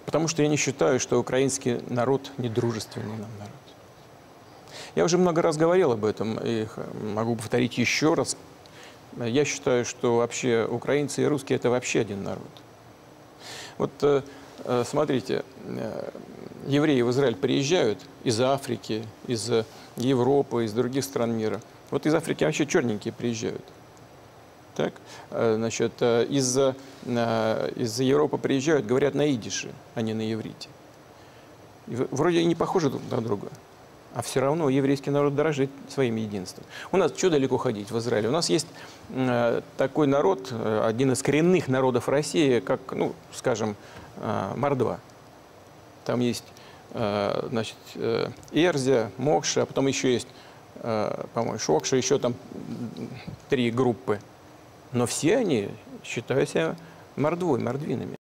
Потому что я не считаю, что украинский народ недружественный нам народ. Я уже много раз говорил об этом и могу повторить еще раз. Я считаю, что вообще украинцы и русские – это вообще один народ. Вот смотрите, евреи в Израиль приезжают из Африки, из Европы, из других стран мира. Вот из Африки вообще черненькие приезжают. Так? Значит, из Европы приезжают, говорят на идише, а не на иврите. Вроде и не похожи друг на друга. А все равно еврейский народ дорожит своим единством. У нас что далеко ходить в Израиле? У нас есть такой народ, один из коренных народов России, как, ну, скажем, мордва. Там есть, значит, Эрзя, Мокша, а потом еще есть, по-моему, Шокша, еще там 3 группы. Но все они считают себя мордвой, мордвинами.